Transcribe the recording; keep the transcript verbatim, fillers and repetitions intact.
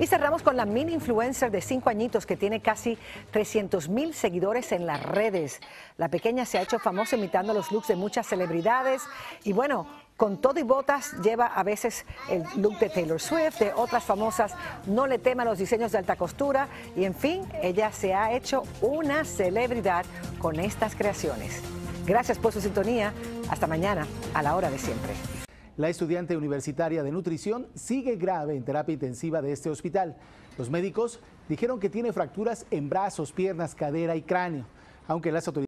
Y cerramos con la mini influencer de cinco añitos que tiene casi trescientos mil seguidores en las redes. La pequeña se ha hecho famosa imitando los looks de muchas celebridades y bueno, con todo y botas lleva a veces el look de Taylor Swift, de otras famosas, no le tema los diseños de alta costura y en fin, ella se ha hecho una celebridad con estas creaciones. Gracias por su sintonía. Hasta mañana a la hora de siempre. La estudiante universitaria de nutrición sigue grave en terapia intensiva de este hospital. Los médicos dijeron que tiene fracturas en brazos, piernas, cadera y cráneo, aunque las autoridades